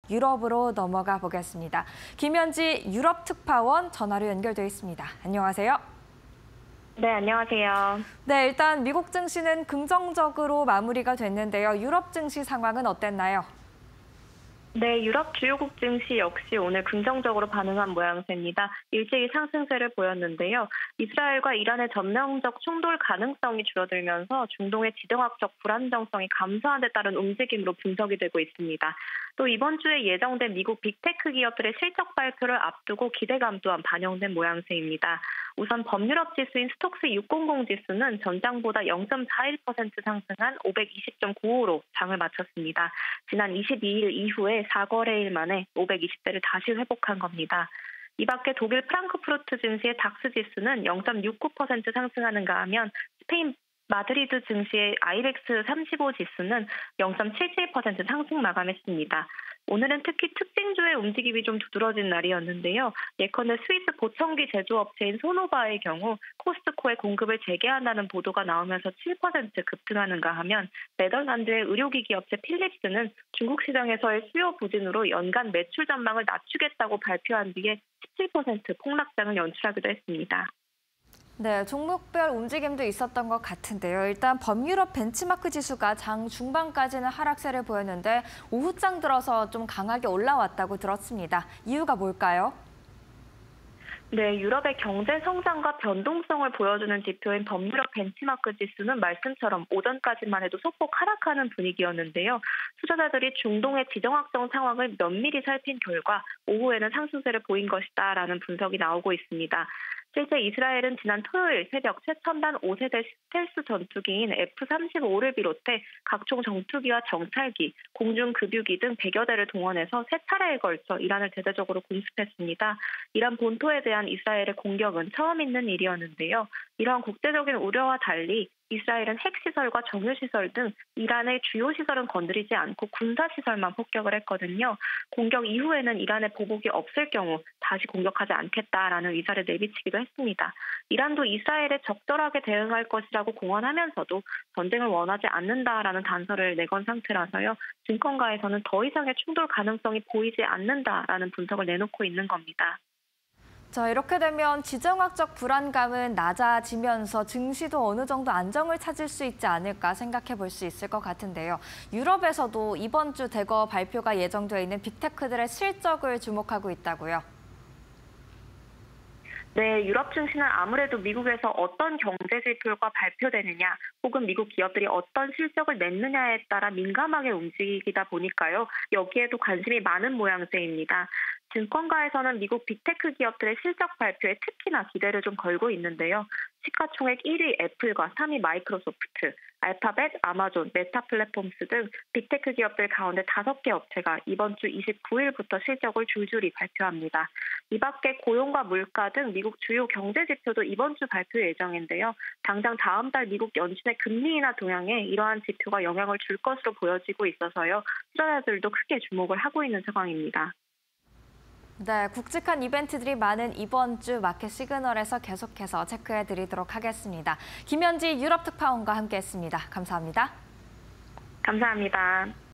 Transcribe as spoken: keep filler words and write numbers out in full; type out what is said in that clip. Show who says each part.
Speaker 1: 유럽으로 넘어가 보겠습니다. 김현지 유럽 특파원 전화로 연결돼 있습니다. 안녕하세요.
Speaker 2: 네, 안녕하세요.
Speaker 1: 네, 일단 미국 증시는 긍정적으로 마무리가 됐는데요. 유럽 증시 상황은 어땠나요?
Speaker 2: 네, 유럽 주요국 증시 역시 오늘 긍정적으로 반응한 모양새입니다. 일제히 상승세를 보였는데요. 이스라엘과 이란의 전면적 충돌 가능성이 줄어들면서 중동의 지정학적 불안정성이 감소한 데 따른 움직임으로 분석이 되고 있습니다. 또 이번 주에 예정된 미국 빅테크 기업들의 실적 발표를 앞두고 기대감 또한 반영된 모양새입니다. 우선 범유럽 지수인 스톡스 육백십 지수는 전장보다 영 점 사일 퍼센트 상승한 오백이십 점 구오로 장을 마쳤습니다. 지난 이십이일 이후에 사 거래일 만에 오백이십 대를 다시 회복한 겁니다. 이 밖에 독일 프랑크푸르트 증시의 닥스 지수는 영 점 육구 퍼센트 상승하는가 하면 스페인 마드리드 증시의 아이벡스 삼십오 지수는 영 점 칠칠 퍼센트 상승 마감했습니다. 오늘은 특히 특징주의 움직임이 좀 두드러진 날이었는데요. 예컨대 스위스 보청기 제조업체인 소노바의 경우 코스트코에 공급을 재개한다는 보도가 나오면서 칠 퍼센트 급등하는가 하면 네덜란드의 의료기기 업체 필립스는 중국 시장에서의 수요 부진으로 연간 매출 전망을 낮추겠다고 발표한 뒤에 십칠 퍼센트 폭락장을 연출하기도 했습니다.
Speaker 1: 네, 종목별 움직임도 있었던 것 같은데요. 일단 범유럽 벤치마크 지수가 장 중반까지는 하락세를 보였는데 오후장 들어서 좀 강하게 올라왔다고 들었습니다. 이유가 뭘까요?
Speaker 2: 네, 유럽의 경제 성장과 변동성을 보여주는 지표인 범유럽 벤치마크 지수는 말씀처럼 오전까지만 해도 소폭 하락하는 분위기였는데요. 투자자들이 중동의 지정학적 상황을 면밀히 살핀 결과 오후에는 상승세를 보인 것이다라는 분석이 나오고 있습니다. 실제 이스라엘은 지난 토요일 새벽 최첨단 오 세대 스텔스 전투기인 에프 삼십오를 비롯해 각종 정투기와 정찰기, 공중급유기 등 백여 대를 동원해서 세 차례에 걸쳐 이란을 대대적으로 공습했습니다. 이란 본토에 대한 이스라엘의 공격은 처음 있는 일이었는데요. 이러한 국제적인 우려와 달리 이스라엘은 핵시설과 정유시설 등 이란의 주요 시설은 건드리지 않고 군사시설만 폭격을 했거든요. 공격 이후에는 이란의 보복이 없을 경우 다시 공격하지 않겠다라는 의사를 내비치기도 했습니다. 이란도 이스라엘에 적절하게 대응할 것이라고 공언하면서도 전쟁을 원하지 않는다라는 단서를 내건 상태라서요. 증권가에서는 더 이상의 충돌 가능성이 보이지 않는다라는 분석을 내놓고 있는 겁니다.
Speaker 1: 자, 이렇게 되면 지정학적 불안감은 낮아지면서 증시도 어느 정도 안정을 찾을 수 있지 않을까 생각해 볼 수 있을 것 같은데요. 유럽에서도 이번 주 대거 발표가 예정돼 있는 빅테크들의 실적을 주목하고 있다고요.
Speaker 2: 네, 유럽 증시는 아무래도 미국에서 어떤 경제 지표가 발표되느냐 혹은 미국 기업들이 어떤 실적을 냈느냐에 따라 민감하게 움직이다 보니까요. 여기에도 관심이 많은 모양새입니다. 증권가에서는 미국 빅테크 기업들의 실적 발표에 특히나 기대를 좀 걸고 있는데요. 시가총액 일 위 애플과 삼 위 마이크로소프트, 알파벳, 아마존, 메타 플랫폼스 등 빅테크 기업들 가운데 다섯 개 업체가 이번 주 이십구일부터 실적을 줄줄이 발표합니다. 이 밖에 고용과 물가 등 미국 주요 경제 지표도 이번 주 발표 예정인데요. 당장 다음 달 미국 연준의 금리 인하 동향에 이러한 지표가 영향을 줄 것으로 보여지고 있어서요. 투자자들도 크게 주목을 하고 있는 상황입니다.
Speaker 1: 네, 굵직한 이벤트들이 많은 이번 주 마켓 시그널에서 계속해서 체크해드리도록 하겠습니다. 김현지 유럽 특파원과 함께했습니다. 감사합니다.
Speaker 2: 감사합니다.